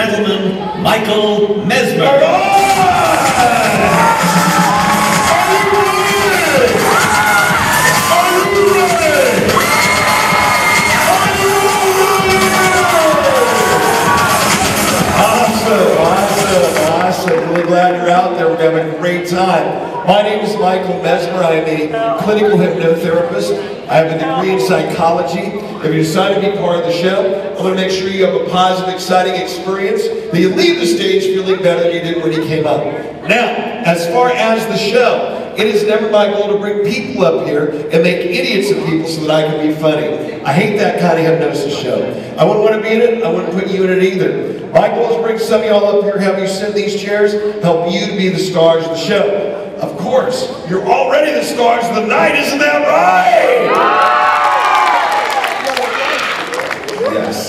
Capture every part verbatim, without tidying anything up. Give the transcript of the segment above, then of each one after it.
gentlemen, Michael Mesmer. All right. Awesome, awesome, awesome. Really glad you're out there. We're having a great time. My name is Michael Mesmer. I am a clinical hypnotherapist. I have a degree in psychology. If you decide to be part of the show, I'm going to make sure you have a positive, exciting experience, that you leave the stage feeling better than you did when you came up. Now, as far as the show, it is never my goal to bring people up here and make idiots of people so that I can be funny. I hate that kind of hypnosis show. I wouldn't want to be in it. I wouldn't put you in it either. My goal is to bring some of y'all up here, have you sit in these chairs, help you to be the stars of the show. Of course, you're already the stars of the night, isn't that right? Yes.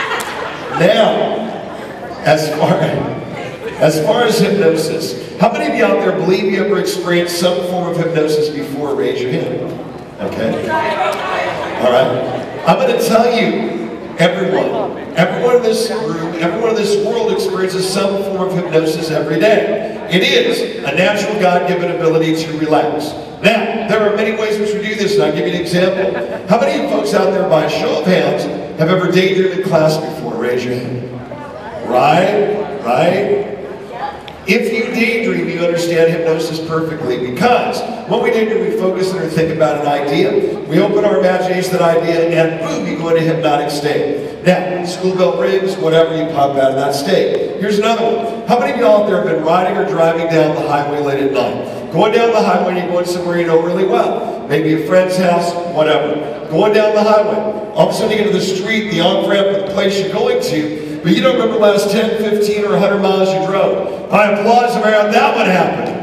Now, as far as far as hypnosis, how many of you out there believe you ever experienced some form of hypnosis before? Raise your hand. Okay. All right. I'm going to tell you, everyone, everyone in this room, everyone in this world experiences some form of hypnosis every day. It is a natural God-given ability to relax. Now, there are many ways in which we do this, and I'll give you an example. How many of you folks out there, by a show of hands, have ever daydreamed in class before? Raise your hand. Right, right. If you daydream, you understand hypnosis perfectly, because when we daydream, we focus and we think about an idea. We open our imagination to that idea, and boom, you go into a hypnotic state. Now, school bell rings, whatever, you pop out of that state. Here's another one. How many of y'all out there have been riding or driving down the highway late at night? Going down the highway, you're going somewhere you know really well. Maybe a friend's house, whatever. Going down the highway. All of a sudden you get to the street, the on-ramp of the place you're going to, but you don't remember the last ten, fifteen, or one hundred miles you drove. I applaud if around that one happened.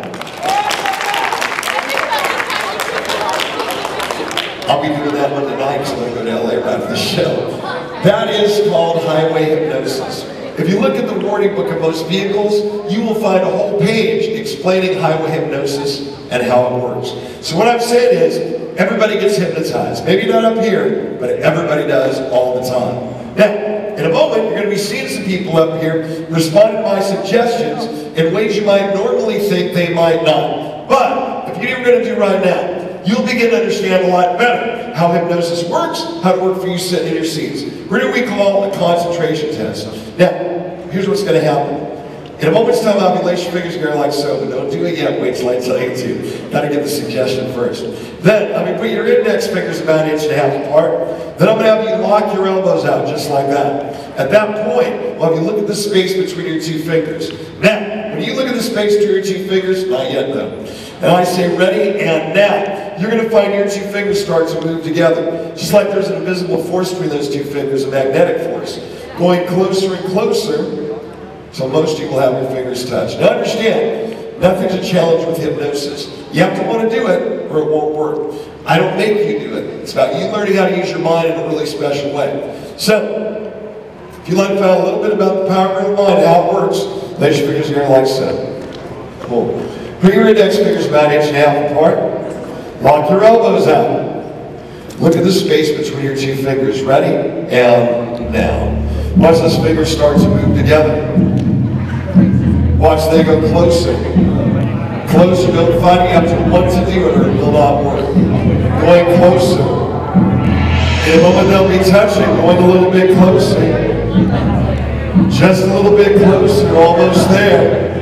I'll be doing that one tonight because I'm going to go to L A right after the show. That is called highway hypnosis. If you look at the warning book of most vehicles, you will find a whole page explaining highway hypnosis and how it works. So what I'm saying is, everybody gets hypnotized. Maybe not up here, but everybody does all the time. Now, in a moment, you're going to be seeing some people up here responding to my suggestions in ways you might normally think they might not. But, if you do what we're going to do right now, you'll begin to understand a lot better how hypnosis works, how to work for you sitting in your seats. We're doing what we call a concentration test. Now, here's what's going to happen. In a moment's time, I'll be lace your fingers together like so, but don't do it yet. Wait till I tell you to. Got to get the suggestion first. Then, I'm going to put your index fingers about an inch and a half apart. Then I'm going to have you lock your elbows out just like that. At that point, we'll have you look at the space between your two fingers. Now, when you look at the space between your two fingers, not yet though. And I say ready, and now, you're going to find your two fingers start to move together. Just like there's an invisible force between those two fingers, a magnetic force. Going closer and closer, so most people have your fingers touch. Now understand, nothing's a challenge with hypnosis. You have to want to do it, or it won't work. I don't make you do it. It's about you learning how to use your mind in a really special way. So, if you'd like to find out a little bit about the power of the mind, how it works, place your fingers here like so. Cool. Put your index fingers about an inch and a half apart. Lock your elbows out. Look at the space between your two fingers. Ready? And now. Watch those fingers start to move together. Watch they go closer. Closer, don't find you have to want to do it or it will not work. Going closer. In a moment they'll be touching, going a little bit closer. Just a little bit closer, almost there.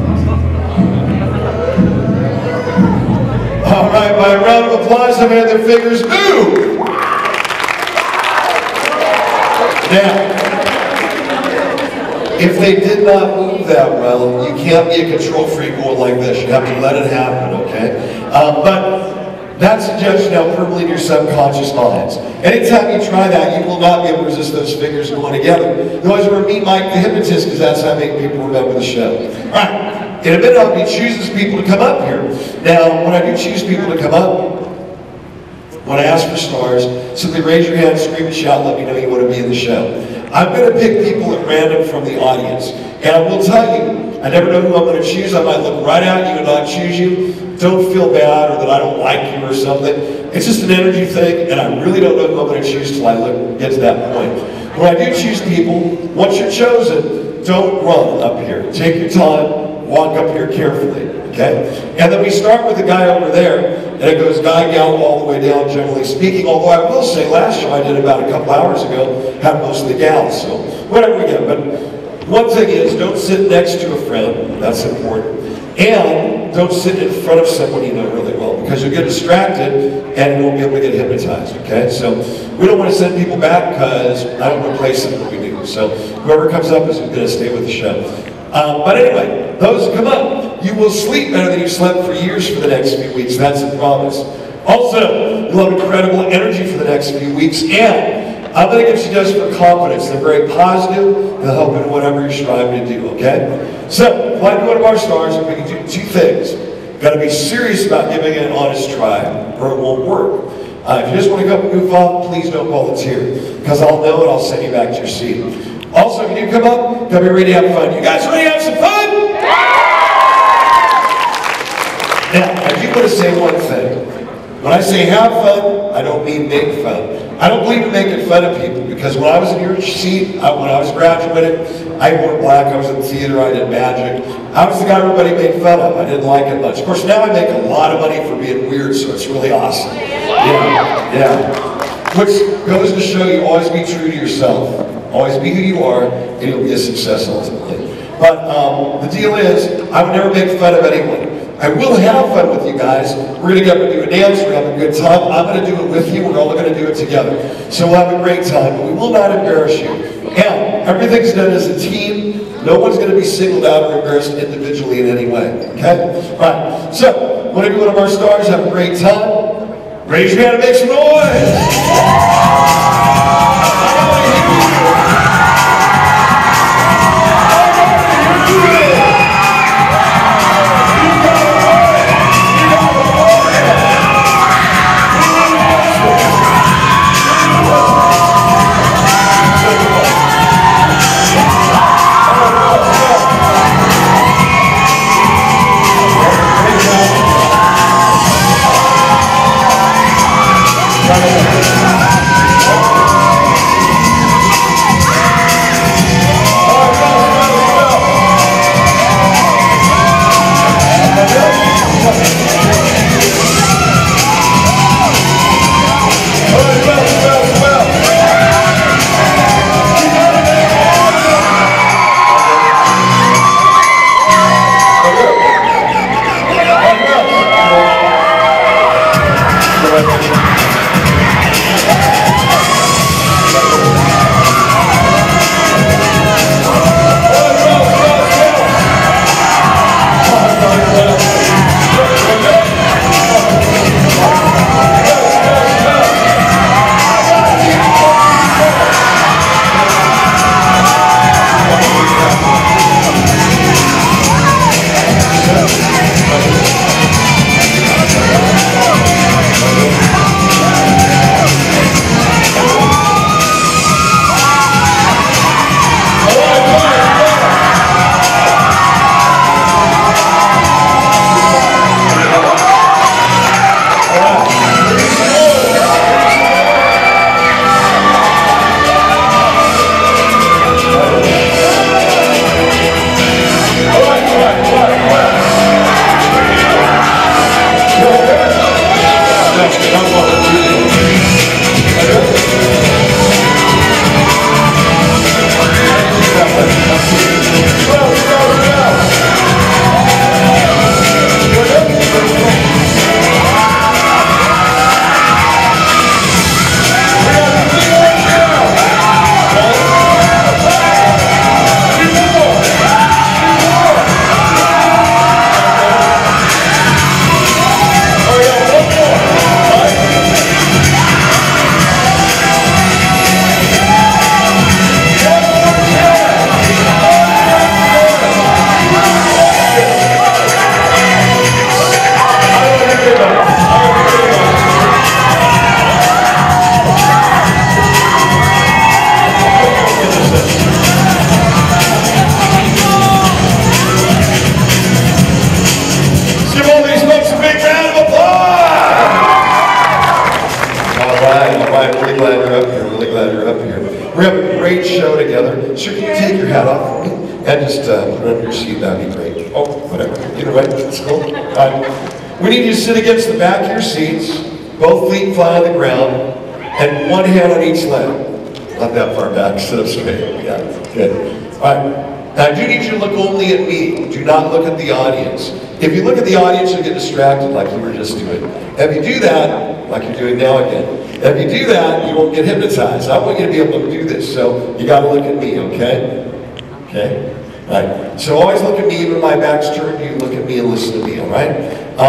All right, by a round of applause, I've had their fingers move. Now, if they did not move that well, you can't be a control freak going like this. You have to let it happen, okay? Um, but that suggestion now permanently in your subconscious minds. Anytime you try that, you will not be able to resist those fingers going together. You always remember meet Mike the Hypnotist, because that's how I make people remember the show. All right. In a minute, I'll be choosing people to come up here. Now, when I do choose people to come up, when I ask for stars, simply raise your hand, scream and shout, let me know you want to be in the show. I'm going to pick people at random from the audience. And I will tell you, I never know who I'm going to choose. I might look right at you and not choose you. Don't feel bad or that I don't like you or something. It's just an energy thing, and I really don't know who I'm going to choose till I look, get to that point. When I do choose people, once you're chosen, don't run up here. Take your time, walk up here carefully, okay? And then we start with the guy over there, and it goes guy, gal, all the way down, generally speaking. Although I will say, last show I did about a couple hours ago, had most of the gals, so whatever we get. But one thing is, don't sit next to a friend, that's important. And don't sit in front of someone you know really well, because you'll get distracted and you won't be able to get hypnotized, okay? So we don't want to send people back because I don't replace them when we do. So whoever comes up is going to stay with the show. Um, but anyway, those who come up, you will sleep better than you slept for years for the next few weeks. That's a promise. Also, you'll have incredible energy for the next few weeks, and I'm going to give suggestions for confidence. They're very positive. They'll help in whatever you're striving to do, okay? So, if I be one of our stars, we can do two things. You've got to be serious about giving it an honest try, or it won't work. Uh, if you just want to go goof off, please don't volunteer, because I'll know and I'll send you back to your seat. Also, if you do come up, gotta be ready to have fun. You guys ready to have some fun? Now, I do want to say one thing. When I say have fun, I don't mean make fun. I don't believe in making fun of people, because when I was in your seat, I, when I was graduating, I wore black, I was in theater, I did magic. I was the guy everybody made fun of. I didn't like it much. Of course, now I make a lot of money for being weird, so it's really awesome. Yeah, yeah. Which goes to show you always be true to yourself. Always be who you are, and you'll be a success ultimately. But um, the deal is, I would never make fun of anyone. I will have fun with you guys. We're going to get up and do a dance. We're going to have a good time. I'm going to do it with you. We're all going to do it together. So we'll have a great time. But we will not embarrass you. And everything's done as a team. No one's going to be singled out or embarrassed individually in any way. Okay? All right. So, want to be one of our stars? Have a great time. Raise your hand and make some noise. We're having a great show together. Sir, can you take your hat off for me? And just uh, put it under your seat, that'd be great. Oh, whatever. Either way, it's cool. All right. We need you to sit against the back of your seats, both feet flat on the ground, and one hand on each leg. Not that far back, sit up straight. Yeah, good. All right. Now, I do need you to look only at me. Do not look at the audience. If you look at the audience, you'll get distracted like you were just doing. If you do that, like you're doing now again, if you do that, you won't get hypnotized. I want you to be able to do this, so you got to look at me, okay? Okay? All right. So always look at me, even when my back's turned, you look at me and listen to me, all right?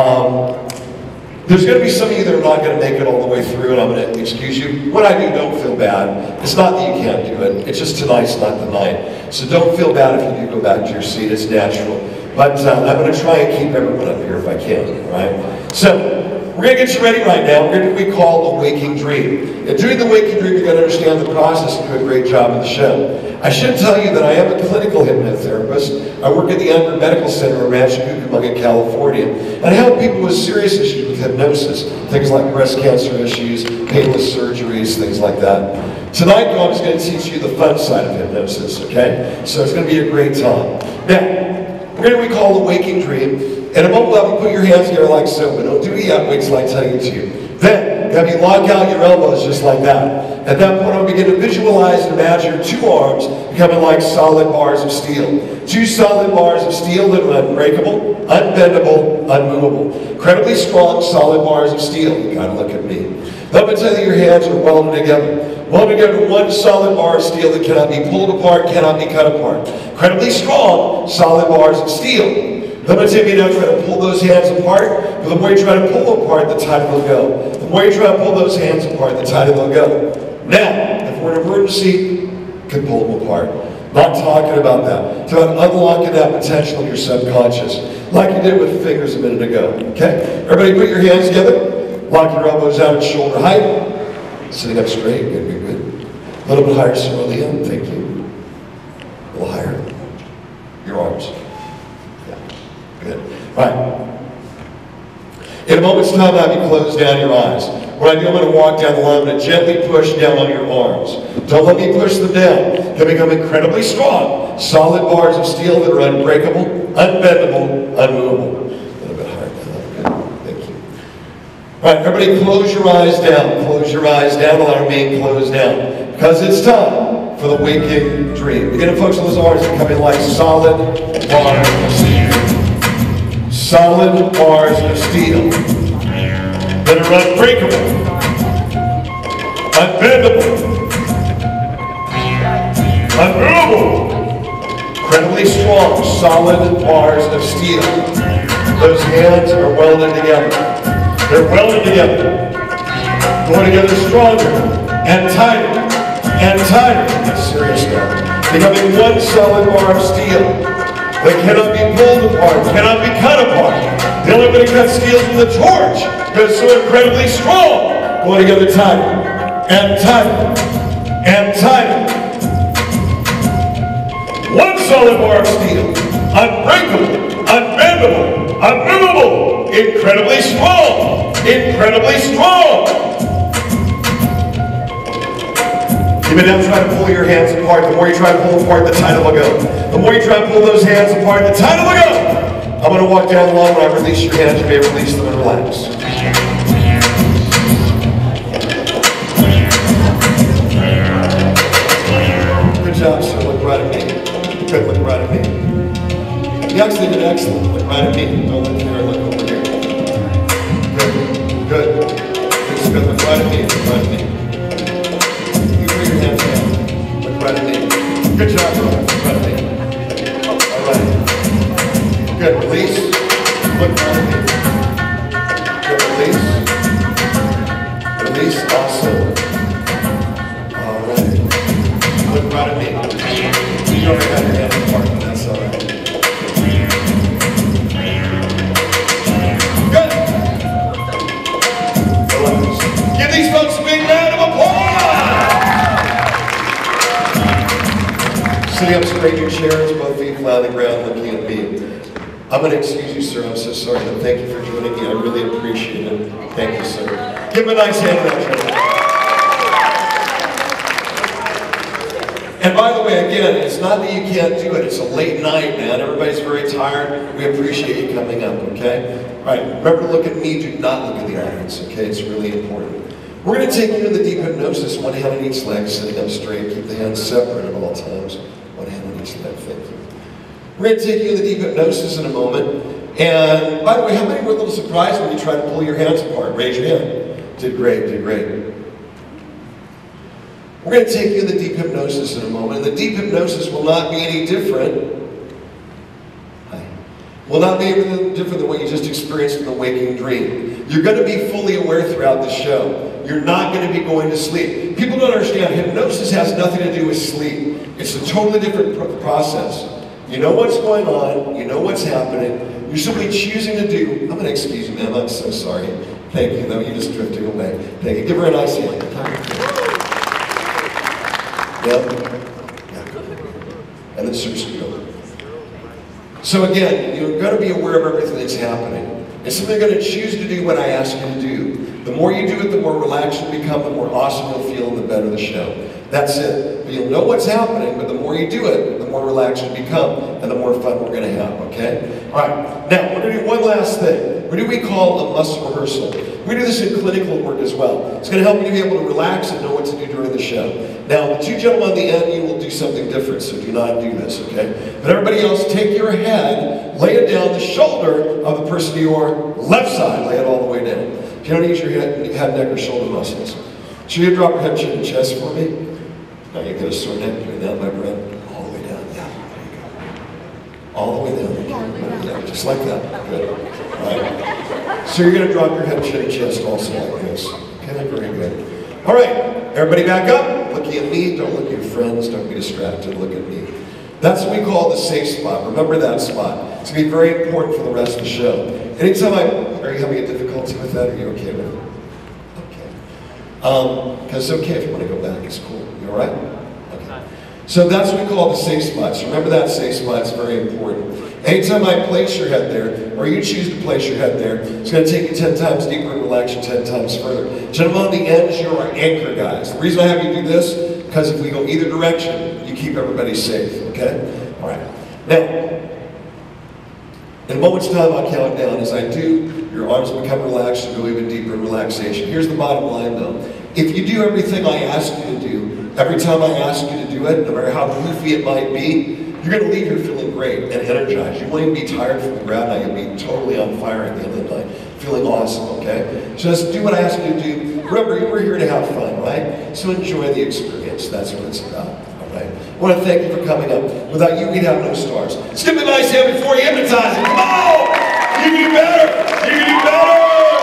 Um, There's going to be some of you that are not going to make it all the way through, and I'm going to excuse you. When I do, don't feel bad. It's not that you can't do it. It's just tonight's not the night. So don't feel bad if you do go back to your seat. It's natural. But uh, I'm going to try and keep everyone up here if I can, all right? So we're going to get you ready right now. We're going to do what we call a waking dream. And during the waking dream, you're going to understand the process and do a great job of the show. I should tell you that I am a clinical hypnotherapist. I work at the Ungar Medical Center in Rancho Cucamonga, California. And I help people with serious issues with hypnosis. Things like breast cancer issues, painless surgeries, things like that. Tonight, I'm just going to teach you the fun side of hypnosis, okay? So it's going to be a great time. Now, we're going to recall the waking dream. In a moment, I'll have you put your hands together like so, but don't do it yet. Wait till I tell you to. Then, have you lock out your elbows just like that. At that point, I'll begin to visualize and imagine your two arms becoming like solid bars of steel. Two solid bars of steel that are unbreakable, unbendable, unmovable. Incredibly strong, solid bars of steel. You gotta look at me. Let me tell you, your hands are welded together. Welded together to one solid bar of steel that cannot be pulled apart, cannot be cut apart. Incredibly strong, solid bars of steel. Let me tell you now, try to pull those hands apart, but the more you try to pull them apart, the tighter they'll go. The more you try to pull those hands apart, the tighter they'll go. Now, if we're in an emergency, you can pull them apart. Not talking about that. It's about unlocking that potential in your subconscious, like you did with the fingers a minute ago. Okay? Everybody put your hands together. Lock your elbows out at shoulder height. Sitting up straight. Good, good, good. A little bit higher, Cerulean. Thank you. A little higher. Your arms. Yeah. Good. Right. In a moment's time, I'll have you close down your eyes. What I do, I'm going to walk down the line, I'm going to gently push down on your arms. Don't let me push them down. They become incredibly strong. Solid bars of steel that are unbreakable, unbendable, unmovable. A little bit higher. Good. Thank you. All right, everybody close your eyes down. Close your eyes down. Allow remain closed down. Because it's time for the waking dream. Begin to focus on those arms becoming like solid bars of steel. Solid bars of steel that are unbreakable, unbendable, unmovable, incredibly strong, solid bars of steel. Those hands are welded together. They're welded together, going together stronger and tighter and tighter. That's serious now. Becoming one solid bar of steel. They cannot be pulled apart, cannot be cut apart. The only way to cut steel is with a torch, because it's so incredibly strong. Going together tighter, and tighter, and tighter. One solid bar of steel, unbreakable, unbendable, unmovable, incredibly strong, incredibly strong. Even now, try to pull your hands apart. The more you try to pull apart, the tighter they'll go. The more you try to pull those hands apart, the tighter they'll go. I'm going to walk down the line. When I release your hands, you may release them and relax. Good job, sir. Look right at me. Good. Look right at me. You actually did excellent. Look right at me. Don't look here. Look over here. Good. Good. Good. Good. Look right at me. Look right at me. Your hands down. Look right at me. Good job, brother. Look right at me. All right. Good. Release. Look right at me. Good. Release. Release. Awesome. All right. Look right at me. You already have your hands apart, but that's all right. Good. Relax. Give these folks a big round of applause. Sitting up straight in your chairs, both feet flat on the ground, looking at me. I'm going to excuse you, sir. I'm so sorry, but thank you for joining me. I really appreciate it. Thank you, sir. Give him a nice hand. And by the way, again, it's not that you can't do it. It's a late night, man. Everybody's very tired. We appreciate you coming up, okay? All right, remember to look at me. Do not look at the audience, okay? It's really important. We're going to take you into the deep hypnosis. One hand on each leg, sitting up straight. Keep the hands separate at all times. One hand on each leg. Thank you. We're going to take you into the deep hypnosis in a moment. And by the way, how many were a little surprised when you tried to pull your hands apart? Raise your hand. Did great, did great. We're going to take you in the deep hypnosis in a moment. And the deep hypnosis will not be any different. Will not be anything different than what you just experienced in the waking dream. You're going to be fully aware throughout the show. You're not going to be going to sleep. People don't understand, hypnosis has nothing to do with sleep. It's a totally different process. You know what's going on. You know what's happening. You're simply choosing to do. I'm going to excuse you, ma'am. I'm so sorry. Thank you. No, you just drifted away. Thank you. Give her a nice hand. Yep. And then seriously go. So again, you're going to be aware of everything that's happening. And simply going to choose to do what I ask you to do. The more you do it, the more relaxed you become, the more awesome you'll feel, and the better the show. That's it. But you'll know what's happening, but the more you do it, the more relaxed you become, and the more fun we're going to have, okay? All right. Now, we're going to do one last thing. What do we call a muscle rehearsal? We do this in clinical work as well. It's going to help you to be able to relax and know what to do during the show. Now, the two gentlemen on the end, you will do something different, so do not do this, okay? But everybody else, take your head, lay it down the shoulder of the person to your left side. Lay it all the way down. If you don't use your head, head neck, or shoulder muscles. So you drop your head, chin, and chest for me. Now you get a sore neck, bring down my breath. All the way down, yeah, there you go. All the way down, yeah, just like that, good. All right. So you're going to drop your head, chin, and chest also like this. Okay, very good. All right, everybody back up. Looking at me, don't look at your friends, don't be distracted, look at me. That's what we call the safe spot. Remember that spot. It's going to be very important for the rest of the show. Anytime I, are you having a difficulty with that? Are you okay with it? Okay. Um, because it's okay if you want to go back, it's cool. You all right? Okay. So that's what we call the safe spot. So remember that safe spot, it's very important. Anytime I place your head there, or you choose to place your head there, it's going to take you ten times deeper and relax you ten times further. Gentlemen on the ends, you're our anchor guys. The reason I have you do this, because if we go either direction, you keep everybody safe, okay? All right. Now, in a moment's time, I'll count down. As I do, your arms become relaxed and go even deeper in relaxation. Here's the bottom line, though. If you do everything I ask you to do, every time I ask you to do it, no matter how goofy it might be, you're going to leave here feeling great and energized. You won't even be tired from the ground now. You'll be totally on fire at the end of the night, feeling awesome, okay? So just do what I ask you to do. Remember, we're here to have fun, right? So enjoy the experience. That's what it's about, all right? I want to thank you for coming up. Without you, we'd have no stars. Let's give me a nice hand before you hypnotize it. Come on! You can do better! You can do better!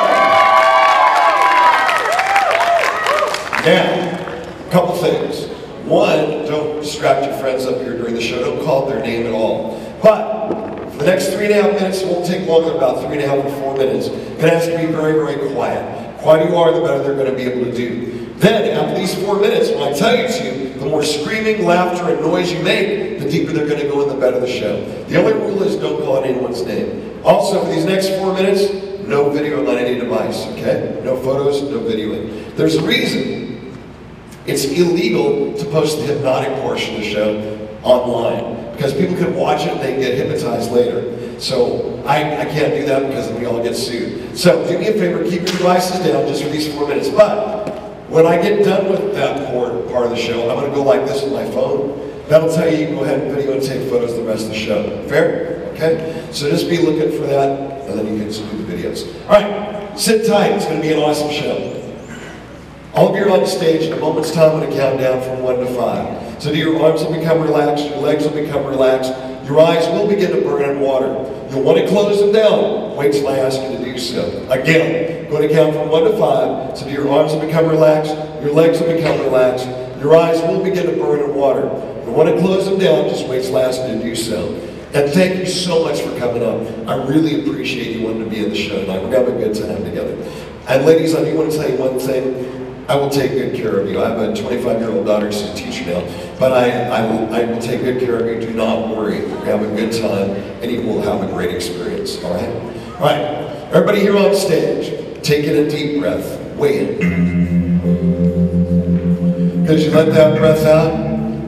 Now, a couple things. One, don't distract your friends up here during the show. Don't call their name at all. But for the next three and a half minutes, it won't take longer than about three and a half or four minutes. You're going to have to be very, very quiet. The quieter you are, the better they're going to be able to do. Then, after these four minutes, when I tell you to, the more screaming, laughter, and noise you make, the deeper they're going to go and the better the show. The only rule is don't call out anyone's name. Also, for these next four minutes, no video on any device, okay? No photos, no videoing. There's a reason. It's illegal to post the hypnotic portion of the show online because people can watch it and they get hypnotized later. So I, I can't do that because we all get sued. So do me a favor, keep your devices down just for these four minutes. But when I get done with that part, part of the show, I'm going to go like this with my phone. That'll tell you you can go ahead and video and take photos of the rest of the show. Fair? Okay? So just be looking for that and then you can do the videos. All right, sit tight. It's going to be an awesome show. All of you are on stage. In a moment's time, I'm going to count down from one to five. So your arms will become relaxed, your legs will become relaxed, your eyes will begin to burn in water. You'll want to close them down. Wait till I ask you to do so. Again, going to count from one to five. So your arms will become relaxed, your legs will become relaxed, your eyes will begin to burn in water. You want to close them down, just wait till I ask you to do so. And thank you so much for coming up. I really appreciate you wanting to be in the show tonight. We're going to have a good time together. And ladies, I do want to tell you one thing. I will take good care of you. I have a twenty-five-year-old daughter, she's a teacher now. But I, I, will, I will take good care of you. Do not worry. We'll have a good time, and you will have a great experience, all right? All right, everybody here on stage, take in a deep breath. Way in. Because you let that breath out,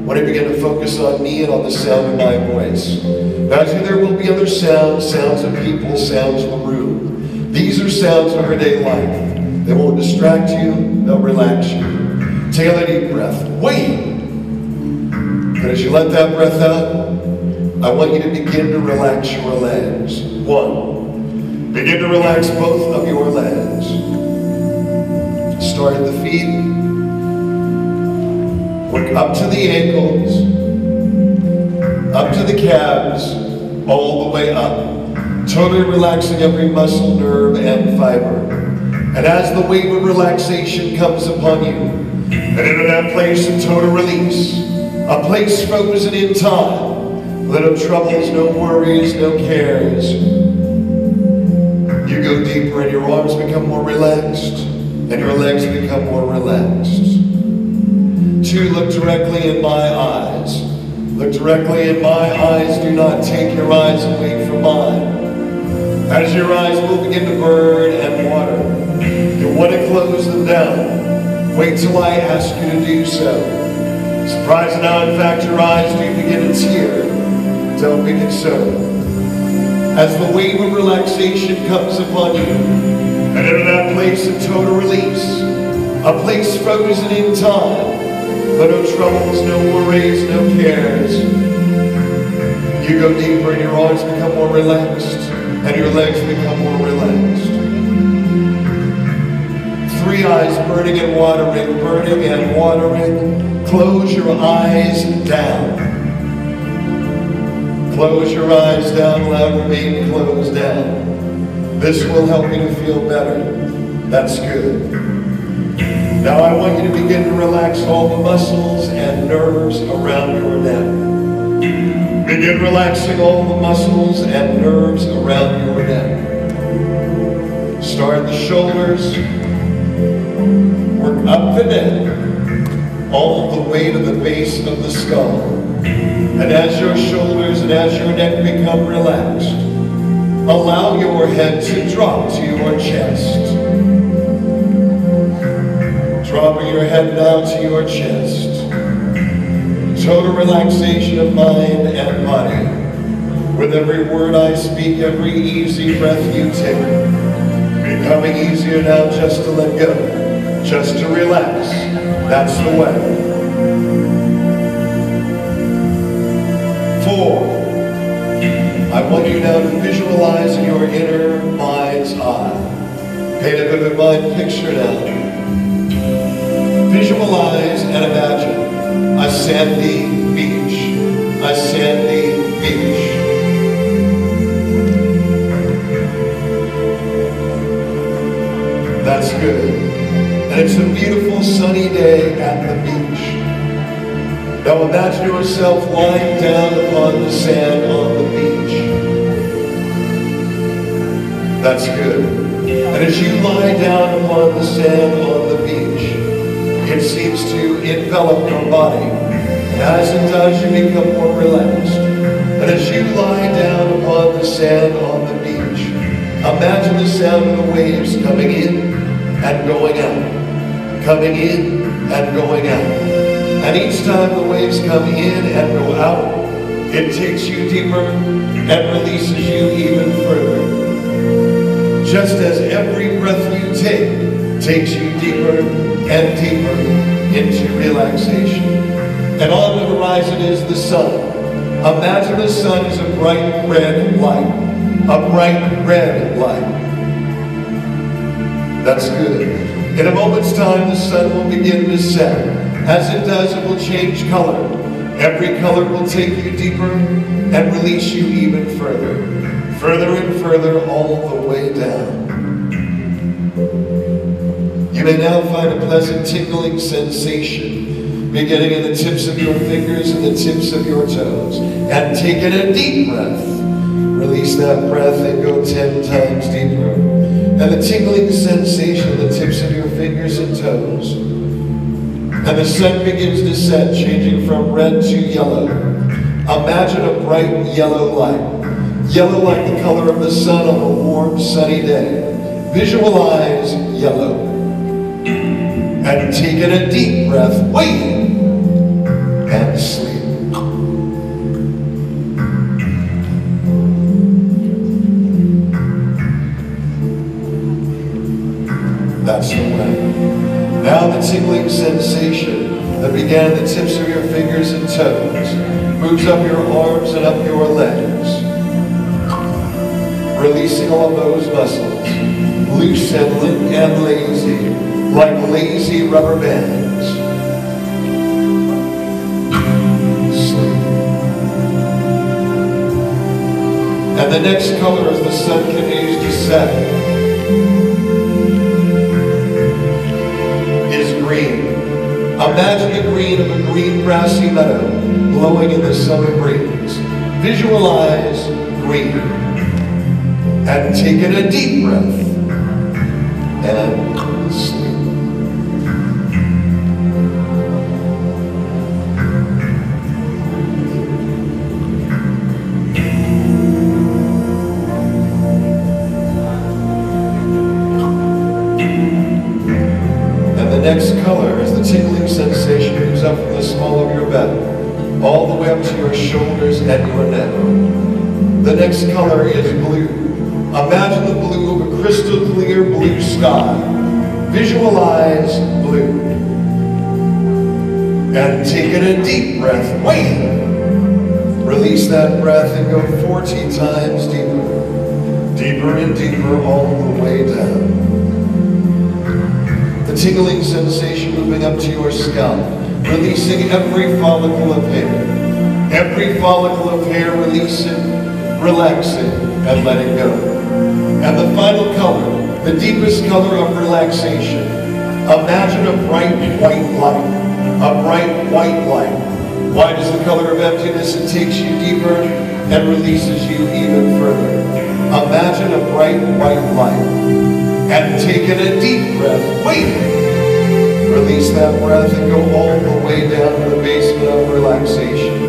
when I begin to focus on me and on the sound of my voice. As there will be other sounds, sounds of people, sounds of the room. These are sounds of everyday life. They won't distract you, they'll relax you. Take a deep breath. Wait! And as you let that breath out, I want you to begin to relax your legs. One, begin to relax both of your legs. Start at the feet, work up to the ankles, up to the calves, all the way up. Totally relaxing every muscle, nerve, and fiber. And as the wave of relaxation comes upon you, and into that place of total release, a place frozen in time, no troubles, no worries, no cares. You go deeper and your arms become more relaxed, and your legs become more relaxed. Two, look directly in my eyes. Look directly in my eyes. Do not take your eyes away from mine. As your eyes will begin to burn and water, you want to close them down. Wait till I ask you to do so. Surprised now, in fact, your eyes do begin to tear. Don't be concerned. As the wave of relaxation comes upon you, and into that place of total release, a place frozen in time, but no troubles, no worries, no cares. You go deeper and your arms become more relaxed, and your legs become more relaxed. Three eyes burning and watering, burning and watering. Close your eyes down. Close your eyes down, loud, remain closed down. This will help you to feel better. That's good. Now I want you to begin to relax all the muscles and nerves around your neck. Begin relaxing all the muscles and nerves around your neck. Start at the shoulders, work up the neck, all the way to the base of the skull. And as your shoulders and as your neck become relaxed, allow your head to drop to your chest. Dropping your head down to your chest. Total relaxation of mind and body. With every word I speak, every easy breath you take, becoming easier now just to let go, just to relax. That's the way. Four, I want you now to visualize in your inner mind's eye. Paint a vivid mind picture now. Visualize and imagine a sandy beach. A sandy beach. That's good. And it's a beautiful sunny day at the beach. Now imagine yourself lying down upon the sand on the beach. That's good. And as you lie down upon the sand on the beach, it seems to envelop your body. And as it does, you become more relaxed. And as you lie down upon the sand on the beach, imagine the sound of the waves coming in and going out. Coming in and going out. And each time the waves come in and go out, it takes you deeper and releases you even further. Just as every breath you take takes you deeper and deeper into relaxation. And on the horizon is the sun. Imagine the sun is a bright red light. A bright red light. That's good. In a moment's time, the sun will begin to set. As it does, it will change color. Every color will take you deeper and release you even further. Further and further all the way down. You may now find a pleasant tingling sensation beginning in the tips of your fingers and the tips of your toes. And take in a deep breath. Release that breath and go ten times deeper. And the tingling sensation in the tips of your fingers and toes. And the sun begins to set, changing from red to yellow. Imagine a bright yellow light. Yellow like the color of the sun on a warm, sunny day. Visualize yellow. And take in a deep breath. Wait. and sleep. That's the way. Now the tingling sensation that began at the tips of your fingers and toes moves up your arms and up your legs, releasing all of those muscles, loose and limp and lazy, like lazy rubber bands. Sleep. And the next color as the sun continues to set is green. Imagine the green of a green grassy meadow blowing in the summer breeze. Visualize green. And take in a deep breath and sleep. And the next color as the tingling sensation moves up from the small of your belly, all the way up to your shoulders and your neck. The next color is blue. Imagine the blue of a crystal clear blue sky. Visualize blue. And take in a deep breath. Wait. Release that breath and go forty times deeper. Deeper and deeper all the way down. The tingling sensation moving up to your scalp. Releasing every follicle of hair. Every follicle of hair releasing, relaxing, and letting go. And the final color, the deepest color of relaxation. Imagine a bright white light. A bright white light. White is the color of emptiness. It takes you deeper and releases you even further. Imagine a bright white light. And take in a deep breath. Wait. Release that breath and go all the way down to the basement of relaxation.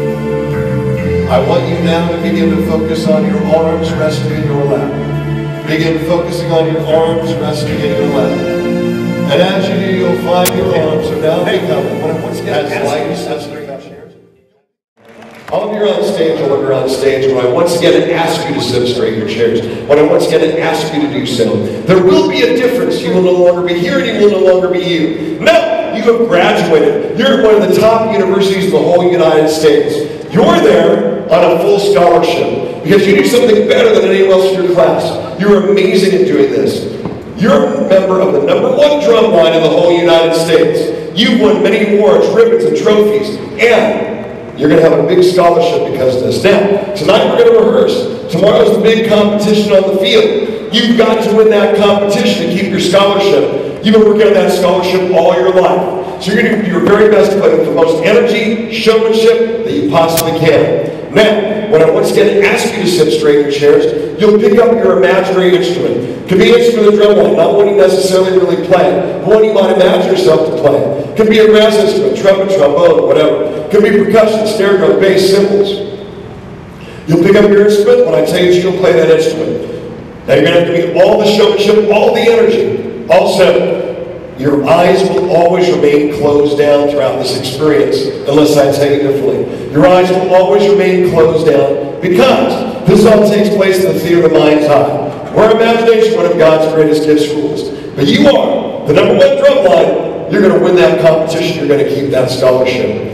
I want you now to begin to focus on your arms resting in your lap. Begin focusing on your arms resting in your lap. And as you do, you'll find your arms are now becoming as light as their chairs. All of you are on stage, all of you are on stage, when I once again ask you to sit straight in your chairs, when I once again ask you to do so, there will be a difference. You will no longer be here and you will no longer be you. No, you have graduated. You're at one of the top universities in the whole United States. You're there on a full scholarship because you do something better than anyone else in your class. You're amazing at doing this. You're a member of the number one drum line in the whole United States. You've won many awards, ribbons, and trophies, and you're going to have a big scholarship because of this. Now, tonight we're going to rehearse. Tomorrow's the big competition on the field. You've got to win that competition to keep your scholarship. You've been working on that scholarship all your life. So you're going to do your very best to play with the most energy, showmanship that you possibly can. Now, when I once again ask you to sit straight in your chairs, you'll pick up your imaginary instrument. It could be an instrument of the drum line, not one you necessarily really play, but one you might imagine yourself to play. It could be a brass instrument, trumpet, trombone, whatever. It could be percussion, snare drum, bass, cymbals. You'll pick up your instrument. When I tell you you'll play that instrument. Now you're going to have to meet all the showmanship, all the energy. Also, your eyes will always remain closed down throughout this experience, unless I tell you differently. Your eyes will always remain closed down because this all takes place in the theater of the mind's eye, where imagination, one of God's greatest gifts, rules. But you are the number one drum line. You're going to win that competition. You're going to keep that scholarship.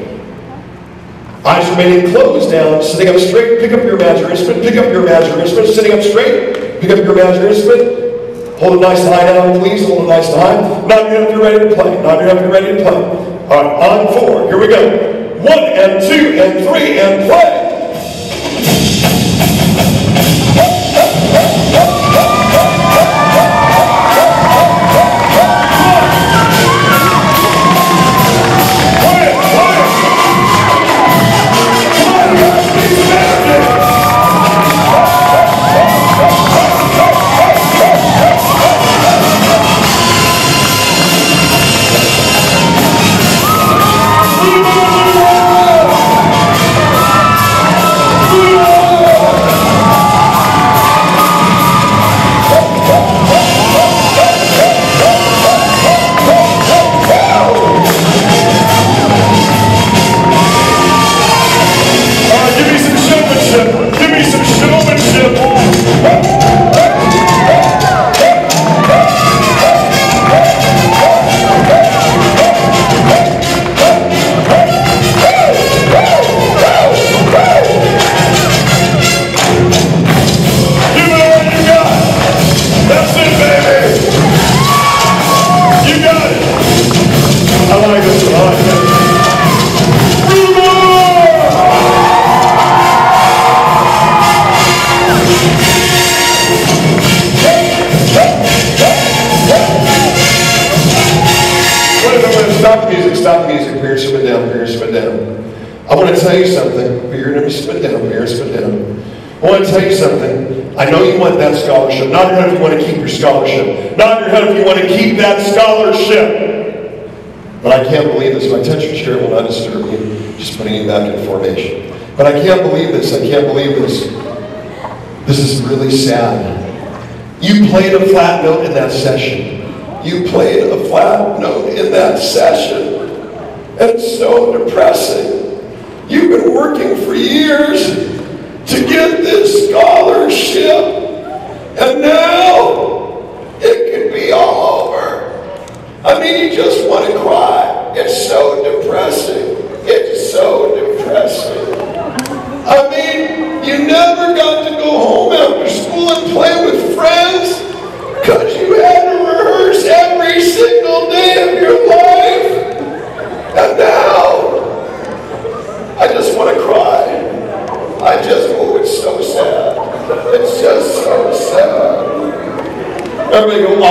Eyes remaining closed down, sitting up straight. Pick up your imaginary instrument. Pick up your imaginary instrument. Sitting up straight. Pick up your imaginary instrument. Hold it nice and high down, please. Hold it nice and high. Nod your head if you're ready to play. Nod your head if you're ready to play. All right, on four. Here we go. One and two and three and play. Stop the music, stop the music. Put your spin down, put your spin down. I want to tell you something. Put your name spin down, put your spin down. I want to tell you something. I know you want that scholarship. Not in your head if you want to keep your scholarship. Not in your head if you want to keep that scholarship. But I can't believe this. My attention chair will not disturb me. Just putting you back in formation. But I can't believe this. I can't believe this. This is really sad. You played a flat note in that session. You played a flat note in that session. And it's so depressing. You've been working for years to get this scholarship. And now it could be all over. I mean, you just want to cry. It's so depressing. It's so depressing. I mean, you never got to go home after school and play with friends because you had to rehearse every single day of your life. And now, I just want to cry. I just, oh, it's so sad. It's just so sad. Everybody go,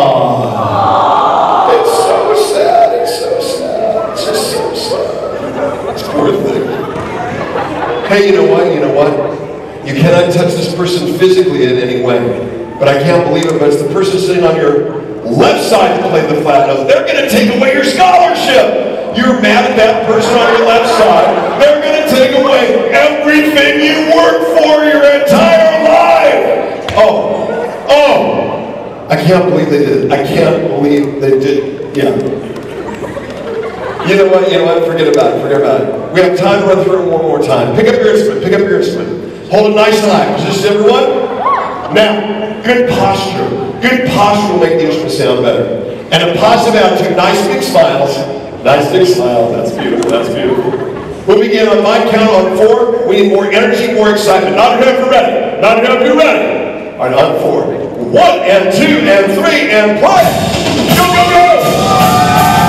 aww. It's so sad, it's so sad. It's just so sad. It's poor thing. Hey, you know what, you know what? You cannot touch this person physically in any way. But I can't believe it, but it's the person sitting on your left side that played the flat note. They're going to take away your scholarship. You're mad at that person on your left side. They're going to take away everything you worked for your entire life. Oh, oh. I can't believe they did it. I can't believe they did. Yeah. You know what? You know what? Forget about it. Forget about it. We have time to run through it one more time. Pick up your instrument. Pick up your instrument. Hold it nice and high. Position, everyone. Now, good posture. Good posture will make the instrument sound better. And a positive attitude. Nice big smiles. Nice big smile. That's beautiful. That's beautiful. We'll begin on my count on four. We need more energy, more excitement. Not enough if you're ready. Not enough if you're ready. All right, on four. One and two and three and play. Go, go, go.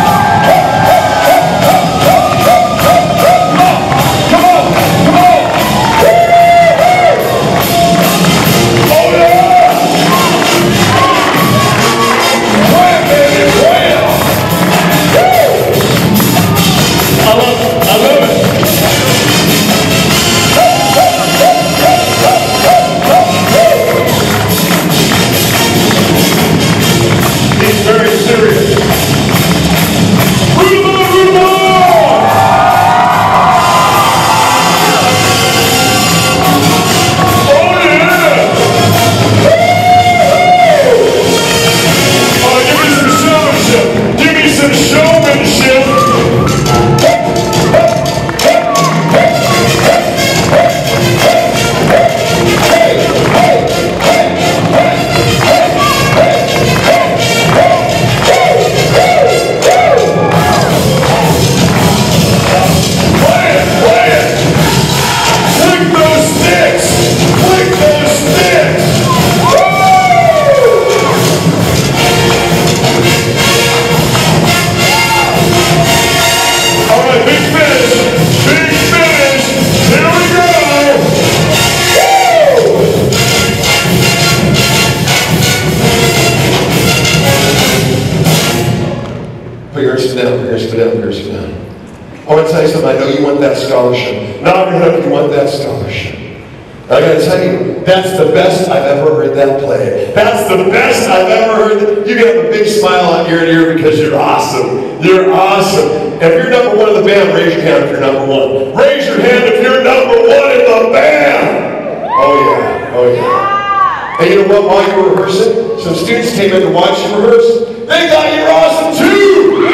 I want to tell you something. I know you want that scholarship. Not enough, you want that scholarship. And I got to tell you, that's the best I've ever heard that play. That's the best I've ever heard. You can have a big smile on ear to ear because you're awesome. You're awesome. And if you're number one in the band, raise your hand if you're number one. Raise your hand if you're number one in the band. Oh yeah, oh yeah. And you know what? While you were rehearsing, some students came in to watch you rehearse. They thought you were awesome too.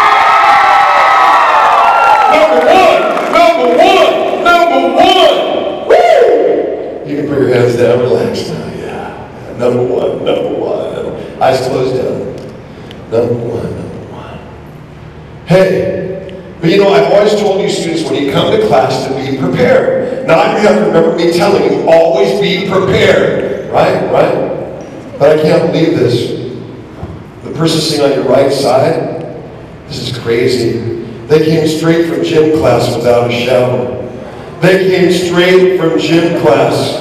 Number one, number one, number one. Woo! You can put your hands down, relax now, yeah. Number one, number one. Eyes closed down. Number one, number one. Hey, but you know, I've always told you students when you come to class to be prepared. Now, you have to remember me telling you, always be prepared. Right, right? But I can't believe this. The person sitting on your right side, this is crazy. They came straight from gym class without a shower. They came straight from gym class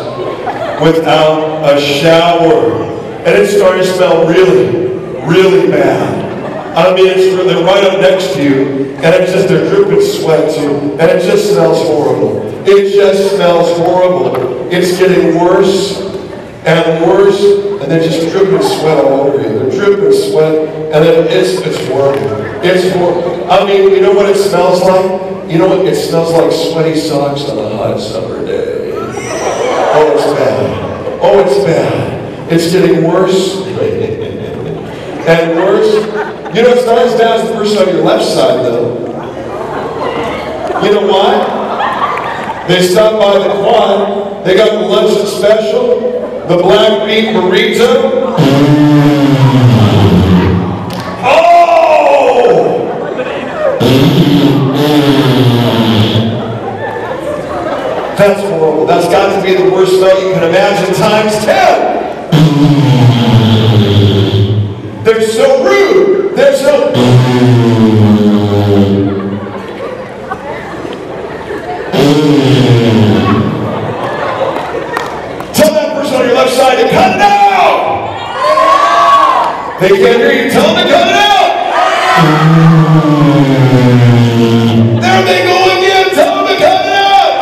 without a shower. And it started to smell really, really bad. I mean, it's they're right up next to you, and it's just they're dripping sweat too, and it just smells horrible. It just smells horrible. It's getting worse and worse, and they're just dripping sweat all over you. They're dripping sweat, and then it's it's horrible. It's horrible. I mean, you know what it smells like? You know what? It smells like sweaty socks on a hot summer day. Oh, it's bad. Oh, it's bad. It's getting worse and worse. You know, it's not as bad as the person on your left side, though. You know why? They stopped by the Quad. They got the luncheon special, the black beef burrito. Oh! That's horrible. That's got to be the worst smell you can imagine times ten. They're so rude. They're so... Tell that person on your left side to cut it out. They can't hear you. Tell them to cut it out. There they go again. Tell them to cut it out.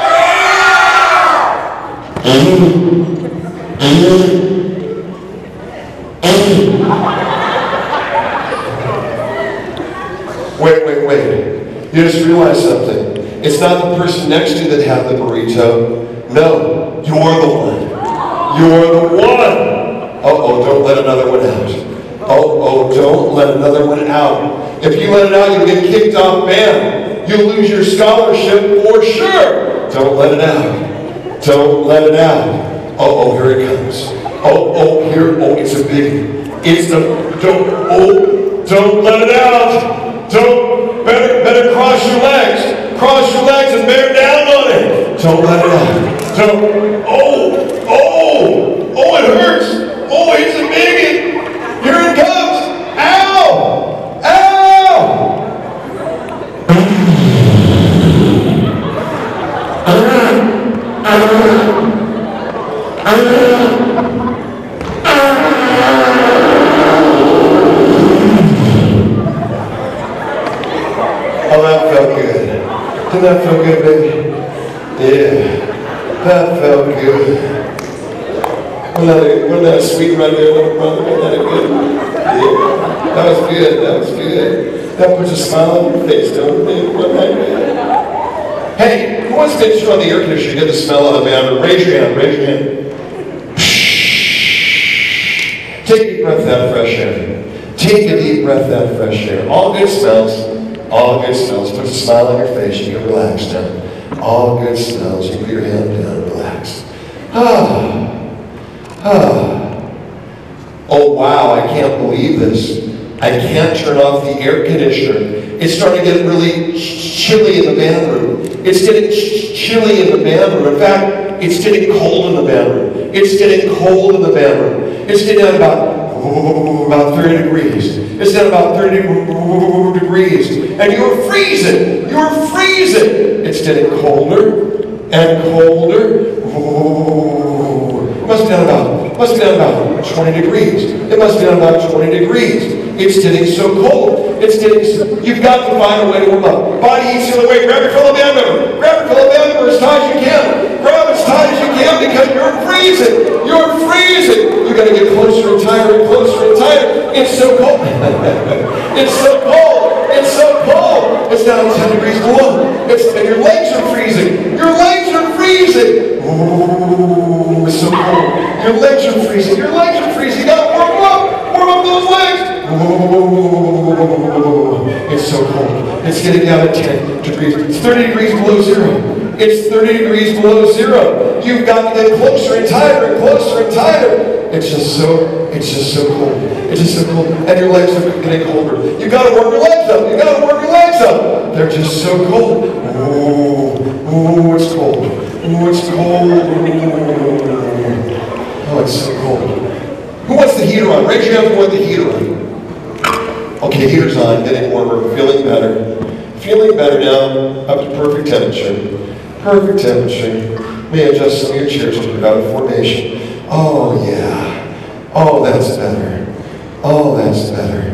Wait, wait, wait. You just realized something. It's not the person next to you that had the burrito. No, you're the one. You're the one. Uh-oh, don't let another one out. Oh, oh, don't let another one out. If you let it out, you'll get kicked off band. You'll lose your scholarship for sure. Don't let it out. Don't let it out. Uh-oh, here it comes. Oh, oh, here, oh, it's a big, it's the, don't, oh, don't let it out. Don't, better, better cross your legs. Cross your legs and bear down on it. Don't let it out. Don't, oh, oh, oh, it hurts. Oh, it's a biggie. Here it comes. Ow, ow. Oh, that felt good. Didn't that feel good, baby? Yeah, that felt good. Wasn't that, wasn't that sweet right there, little brother? Wasn't that good? Yeah, that was good. That was good. That puts a smile on your face, don't it? Wasn't that good? Hey, who wants to make sure on the air conditioner you get the smell of the man? Raise your hand. Raise your hand. Take a deep breath of that fresh air. Take a deep breath of that fresh air. All good smells. All good smells. Put a smile on your face. You can relax now. All good smells. You put your hand down and relax. Ah. Ah. Oh, wow. I can't believe this. I can't turn off the air conditioner. It's starting to get really chilly in the band room. It's getting ch chilly in the band room. In fact, it's getting cold in the band room. It's getting cold in the band room. It's getting down about about thirty degrees. It's down about thirty degrees. And you're freezing. You're freezing. It's getting colder and colder. It must be down about, must be down about twenty degrees. It must be down about twenty degrees. It's getting so cold. It's getting so, you've got to find a way to warm up. Body heats the other way. Grab your fellow band member. Grab your fellow band member as tight as you can. Grab as tight as you can because you're freezing. You're freezing. You've got to get closer and tighter and closer and tighter. It's so cold. It's so cold. It's so cold. It's down ten degrees below. It's, and your legs are freezing. Your legs are freezing. Ooh, it's so cold. Your legs are freezing. Your legs are freezing. You got to warm them up. Warm up those legs. Ooh, it's so cold. It's getting down to ten degrees. It's thirty degrees below zero. It's thirty degrees below zero. You've got to get closer and tighter and closer and tighter. It's just so, it's just so cold. It's just so cold. And your legs are getting colder. You've got to warm your legs up. You've got to warm your legs up. They're just so cold. Ooh, ooh, it's cold. Ooh, it's cold. Oh, it's so cold. Who wants the heater on? Raise your hand if you want the heater on. Okay, heater's on, getting warmer, feeling better. Feeling better now, up to perfect temperature. Perfect temperature. May adjust some of your chairs to put out a formation. Oh, yeah. Oh, that's better. Oh, that's better.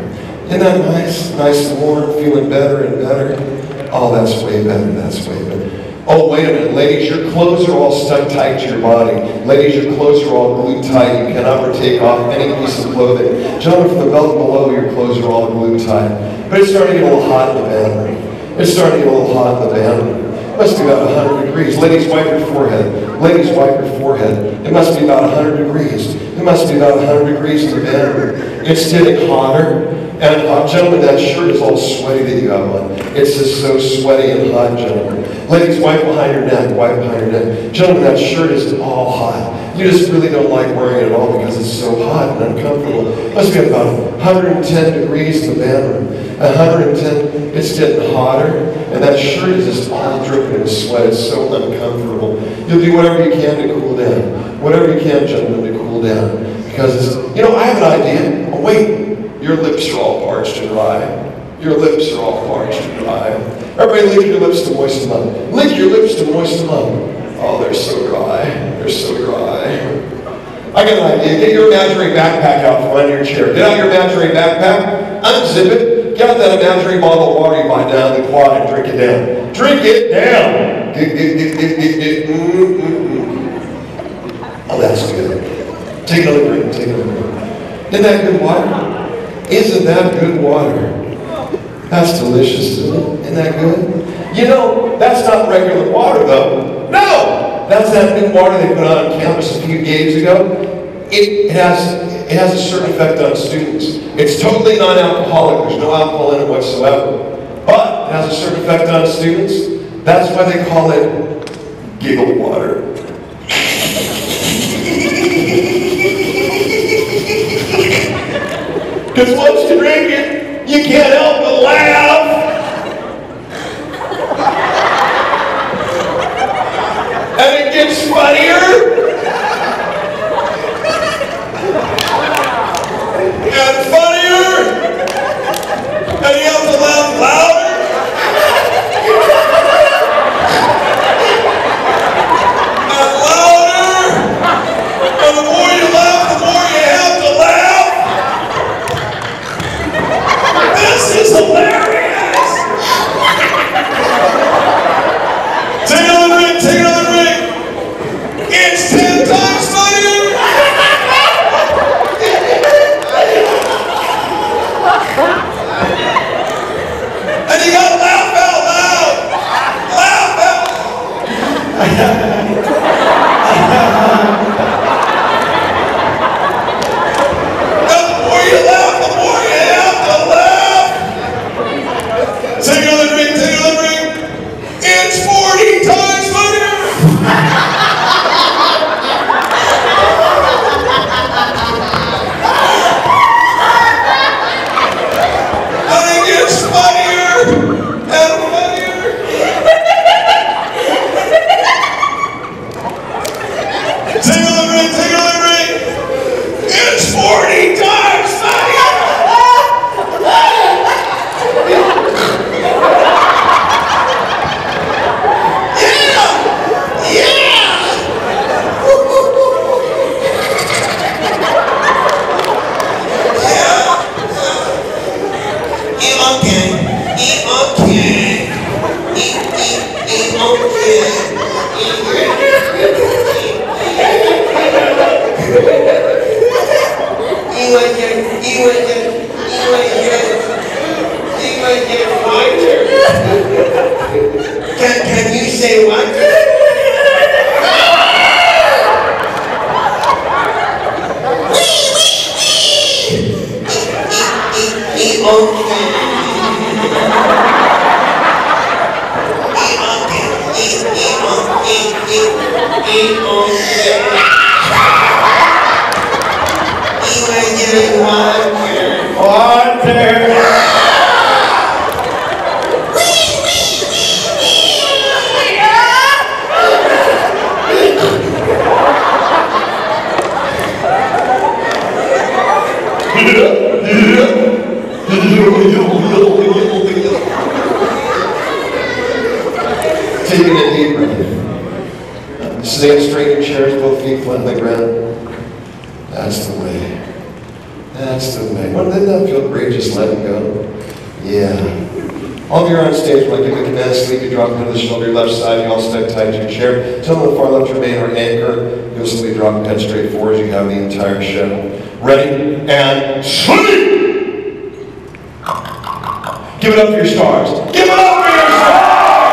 Isn't that nice? Nice and warm, feeling better and better. Oh, that's way better, that's way better. Oh, wait a minute, ladies, your clothes are all stuck tight to your body. Ladies, your clothes are all glued tight. You cannot ever take off any piece of clothing. Gentlemen, from the belt below, your clothes are all glued tight. But it's starting to get a little hot in the band room. It's starting to get a little hot in the band room. It must be about one hundred degrees. Ladies, wipe your forehead. Ladies, wipe your forehead. It must be about one hundred degrees. It must be about one hundred degrees in the band room. It's getting hotter. And uh, gentlemen, that shirt is all sweaty that you have on. It's just so sweaty and hot, gentlemen. Ladies, wipe behind your neck, wipe behind your neck. Gentlemen, that shirt is all hot. You just really don't like wearing it at all because it's so hot and uncomfortable. It must be about one hundred ten degrees in the band room. one hundred ten, it's getting hotter. And that shirt is just all dripping in sweat. It's so uncomfortable. You'll do whatever you can to cool down. Whatever you can, gentlemen, to cool down. Because it's, you know, I have an idea. Oh, wait. Your lips are all parched and dry. Your lips are all parched and dry. Everybody lick your lips to moisten them up. Lick your lips to moisten them up. Oh, they're so dry. They're so dry. I got an idea. Get your imaginary backpack out from under your chair. Get out your imaginary backpack. Unzip it. Get out that imaginary bottle of water you buy down the quad and drink it down. Drink it down. Get, get, get, get, get, get. Mm, mm, mm. Oh, that's good. Take another drink. Take another drink. Isn't that good water? Isn't that good water? That's delicious, isn't it? Isn't that good? You know, that's not regular water, though. No! That's that new water they put on campus a few days ago. It, it, has, it has a certain effect on students. It's totally non-alcoholic. There's no alcohol in it whatsoever. But it has a certain effect on students. That's why they call it giggle water. Because once you drink it, you can't help but laugh. And it gets funnier. And funnier. And you have to laugh louder. And louder. And the more you laugh, the more you have to laugh. This is hilarious! Take another drink, take another drink! It's ten times funnier! And you gotta laugh out loud! Laugh out! And the more you laugh, the more you have to laugh! Take another drink, take another drink. It's forty times funnier. And it gets funnier and funnier. Take another drink, take another drink. It's forty times funnier. Can, can you say what? Water. Taking a deep breath. Stand straight in your chairs, both feet flat on the ground. That's the way. That's the thing. Wouldn't that feel great? Just let it go. Yeah. All of you are on stage. When I give you a command, sleep, you drop into the shoulder, your left side, you all step tight to your chair. Tell them the far left remain or anchor. You'll simply drop your head straight forward as you have the entire show. Ready? And sleep! Give it up for your stars. Give it up for your stars!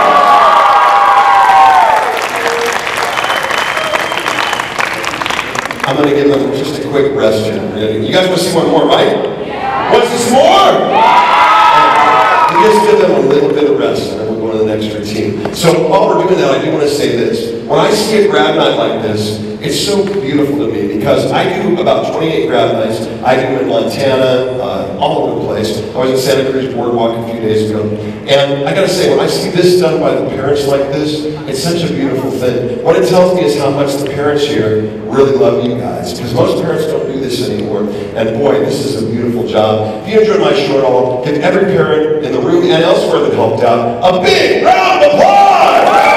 I'm going to give them just a quick rest here. You guys want to see one more, right? Yeah. Want to see some more? Yeah. We just give them a little bit of rest, and then we'll go to the next routine. So while we're doing that, I do want to say this. When I see a grab night like this, it's so beautiful to me because I do about twenty-eight grab nights. I do in Montana, uh, all over the place. I was in Santa Cruz Boardwalk a few days ago. And I gotta say, when I see this done by the parents like this, it's such a beautiful thing. What it tells me is how much the parents here really love you guys. Because most parents don't do this anymore. And boy, this is a beautiful job. If you enjoyed my show at all, give every parent in the room and elsewhere that helped out a big round of applause!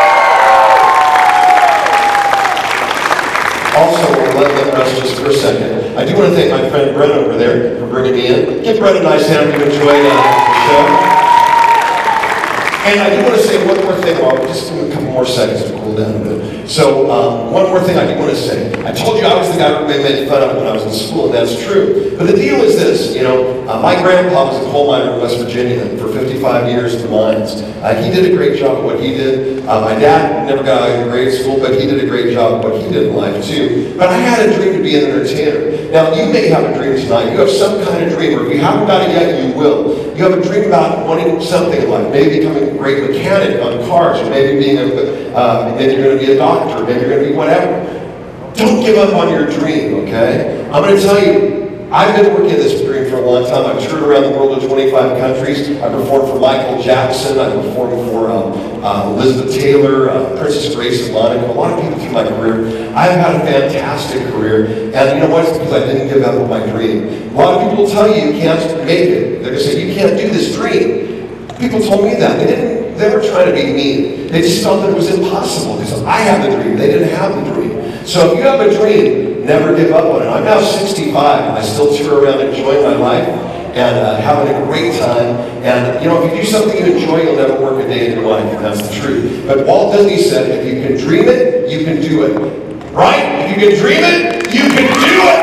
Also, we'll let them rest just for a second. I do want to thank my friend Brent over there for bringing me in. Give Brent a nice hand to enjoy uh, the show. And I do want to say one more thing. Well, just give me a couple more seconds to cool down a bit. So, um, one more thing I do want to say. I told you I was the guy who made fun of when I was in school, and that's true. But the deal is this, you know, uh, my grandpa was a coal miner in West Virginia for fifty-five years in the mines. Uh, he did a great job at what he did. Uh, my dad never got out of grade school, but he did a great job at what he did in life too. But I had a dream to be an entertainer. Now, you may have a dream tonight. You have some kind of dream, or if you haven't got it yet, you will. You have a dream about wanting something in life, maybe becoming a great mechanic on cars, or maybe being a, uh, maybe you're going to be a doctor, maybe you're going to be whatever. Don't give up on your dream, okay? I'm going to tell you, I've been working this dream for a long time. I've toured around the world to twenty-five countries. I performed for Michael Jackson. I performed for um, uh, Elizabeth Taylor, uh, Princess Grace of Monaco, a lot of people through my career. I've had a fantastic career, and you know what? It's because I didn't give up on my dream. A lot of people will tell you you can't make it. They're going to say, you can't do this dream. People told me that. They didn't, they were trying to be mean. They just felt that it was impossible because I had the dream. They didn't have the dream. So if you have a dream, never give up on it. I'm now sixty-five, and I still tour around enjoying my life and uh, having a great time. And you know, if you do something you enjoy, you'll never work a day in your life, and that's the truth. But Walt Disney said, if you can dream it, you can do it. Right? If you can dream it, you can do it!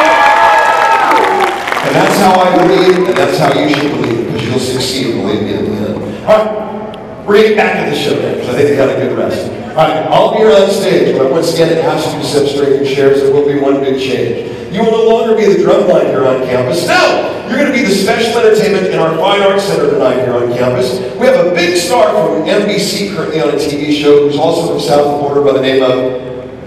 And that's how I believe, and that's how you should believe, because you'll succeed, believe me, in the end. All right, we're getting back to the show now, because I think they got a good rest. All right, I'll be here on stage, but once again, it has to be set straight in chairs. There will be one big change. You will no longer be the drum line here on campus. No, you're going to be the special entertainment in our Fine Arts Center tonight here on campus. We have a big star from N B C currently on a T V show who's also from South Florida by the name of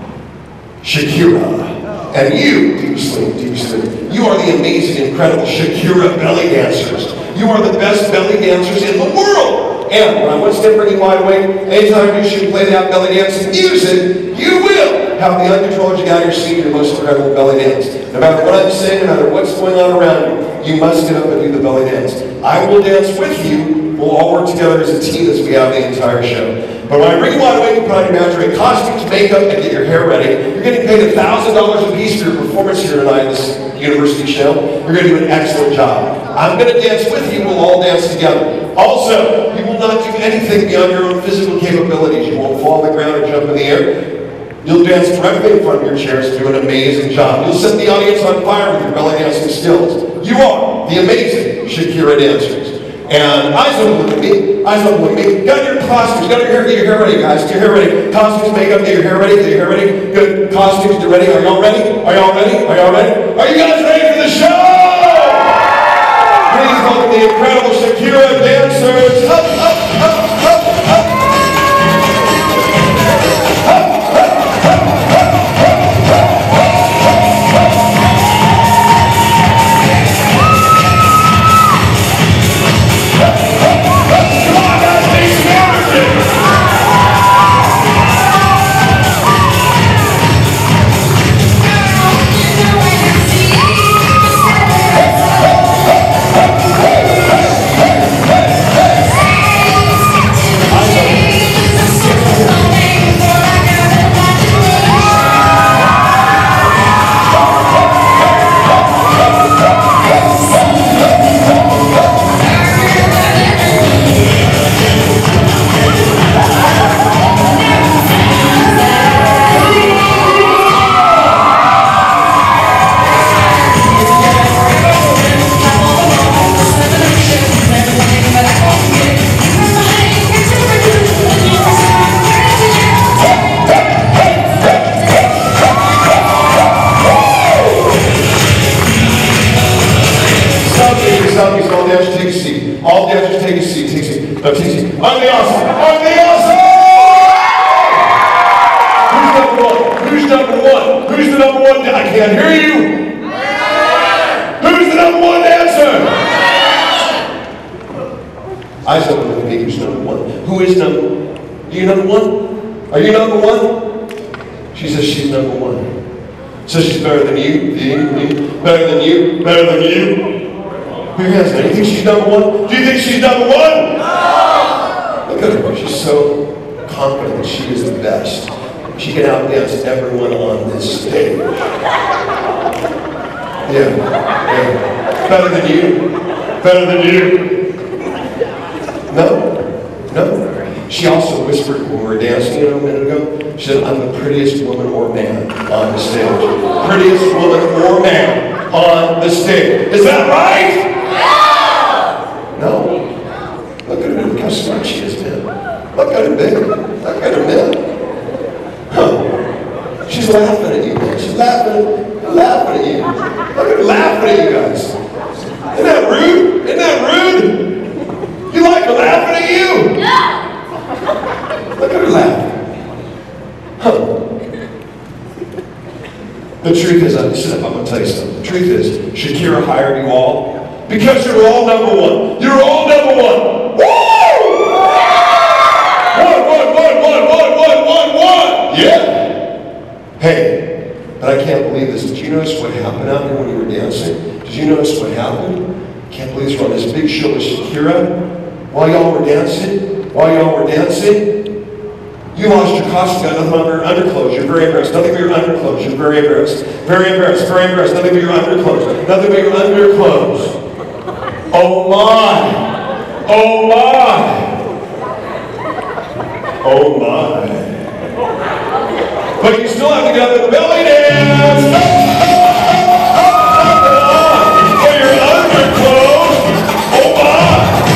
Shakira. And you, deep sleep, deep sleep, you are the amazing, incredible Shakira belly dancers. You are the best belly dancers in the world. And when I once again bring you wide awake, anytime you should play that belly dancing music, you will have the uncontrolled you got your seat, your most incredible belly dance. No matter what I'm saying, no matter what's going on around you, you must get up and do the belly dance. I will dance with you. We'll all work together as a team as we have the entire show. But when I bring you wide awake, you put on your lingerie, costumes, makeup, and get your hair ready. You're getting paid one thousand dollars a piece for your performance here tonight in this university show. You're going to do an excellent job. I'm going to dance with you. We'll all dance together. Also, you will not do anything beyond your own physical capabilities. You won't fall on the ground or jump in the air. You'll dance directly in front of your chairs and do an amazing job. You'll set the audience on fire with your belly dancing skills. You are the amazing Shakira dancers. And eyes open, look at me. Eyes open, look at me. Got your costumes, got your hair, get your hair ready, guys. Get your hair ready. Costumes, makeup, get your hair ready, get your hair ready. Good. Costumes, get ready. Are y'all ready? Are y'all ready? Are y'all ready? Are you guys ready for the show? Please welcome the incredible Shakira dancers. Up, up, up, up, up. Hey! dancers, take a seat, take a seat. No, take a seat. I'm the awesome. I'm the awesome! Who's number one? Who's number one? Who's the number one? I can't hear you. Who's the number one dancer? I said, look at me, who's number one? Who is number one? Are you number one? Are you number one? She says she's number one. So she's better than you, you, you, better than you, better than you. Who has that? You think she's number one? Do you think she's number one? No! Look at her. She's so confident that she is the best. She can outdance everyone on this stage. Yeah, yeah. Better than you? Better than you? No? No? She also whispered when we were dancing you know, a minute ago, she said, I'm the prettiest woman or man on the stage. Prettiest woman or man on the stage. Is that right? No. Look at her, look how smart she is, man. Look at her, man. Look at her, man. Huh. She's laughing at you, man. She's laughing, laughing at you. Look at her laughing at you guys. Isn't that rude? Isn't that rude? You like her laughing at you? No. Look at her laugh. Huh. The truth is, I'm going to tell you something. The truth is, Shakira hired you all because you're all number one. You're all number one. Woo! One, one, one, one, one, one, one, one. Yeah. Hey, but I can't believe this. Did you notice what happened out here when you were dancing? Did you notice what happened? Can't believe this. We're on this big show with Shakira. While y'all were dancing, while y'all were dancing, you lost your costume, got nothing on your underclothes. You're very embarrassed. Nothing but your underclothes. You're very embarrassed. Very embarrassed. Very embarrassed. Nothing but your underclothes. Nothing but your underclothes. Oh my. Oh my. Oh my. But you still have to get up in the belly dance. For your underclothes. Oh my.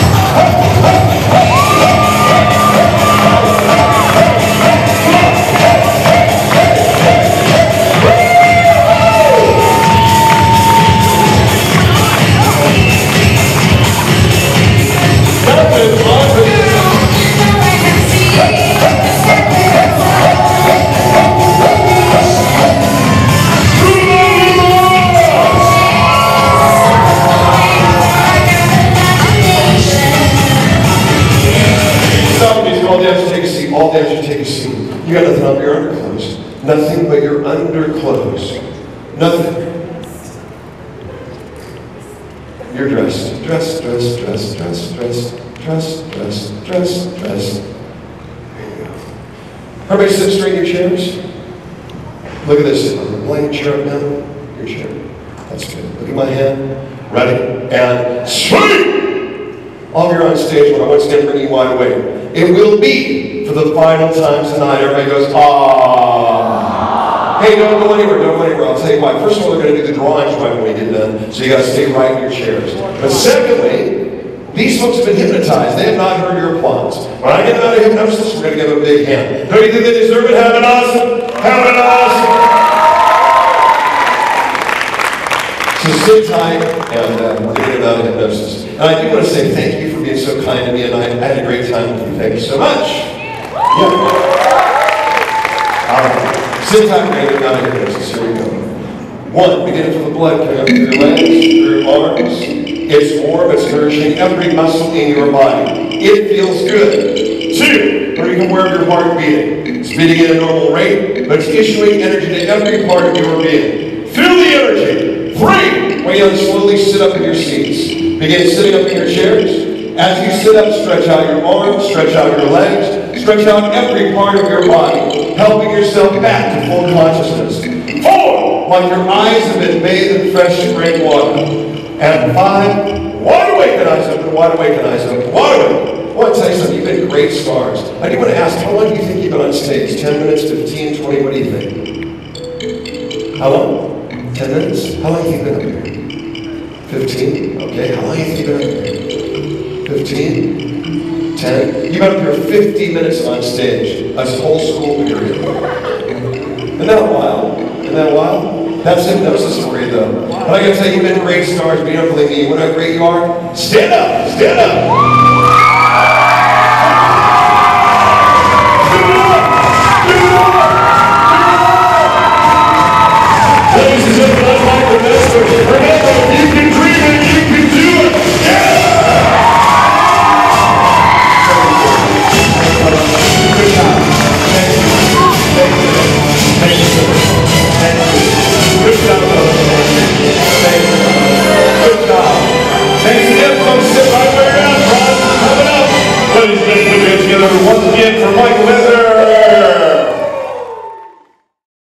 All dancers take a seat. You got nothing on your underclothes. Nothing but your underclothes. Nothing. You're dressed. Dressed, dressed, dressed, dressed, dressed, dressed, dressed, dressed, dressed. There you go. Everybody sit straight in your chairs. Look at this. Line your chair up now. Your chair. That's good. Look at my hand. Ready. And straight! All of you are on stage when I want to stand bring you wide awake. It will be for the final time tonight. Everybody goes, ah. Hey, don't go anywhere, don't go anywhere. I'll tell you why. First of all, they're going to do the drawings right when we get done, so you got to stay right in your chairs. But secondly, these folks have been hypnotized. They have not heard your applause. When I get them out of hypnosis, we're going to give them a big hand. Don't you think they deserve it? Have an awesome, have an awesome. So sit tight, and uh, we're going to get out of hypnosis. And I do want to say thank you for being so kind to me, and I had a great time with you. Thank you so much. Yeah. All right. Sit tight, we're going to get out of hypnosis. Here we go. One, begin to feel the blood coming up through your legs, through your arms. It's warm, it's nourishing every muscle in your body. It feels good. Two, where you can wear your heart beating. It's beating at a normal rate, but it's issuing energy to every part of your being. Feel the energy. Three, when you slowly sit up in your seats. Begin sitting up in your chairs. As you sit up, stretch out your arms, stretch out your legs, stretch out every part of your body, helping yourself back to full consciousness. Four, while your eyes have been bathed in fresh spring water. And five, wide awake and eyes open, wide awake and eyes open, wide awake. I want to tell you something, you've been great stars. I do want to ask, how long do you think you've been on stage? ten minutes, fifteen, twenty, what do you think? How long? ten minutes? How long have you been up here? fifteen? Okay, how long have you been up here? fifteen? ten? You've been up here fifty minutes on stage. That's whole school period. Isn't that wild? Isn't that wild? That's hypnosis for you, though. But I gotta tell you, you've been great stars, but you don't believe me. You know how great you are? Stand up! Stand up!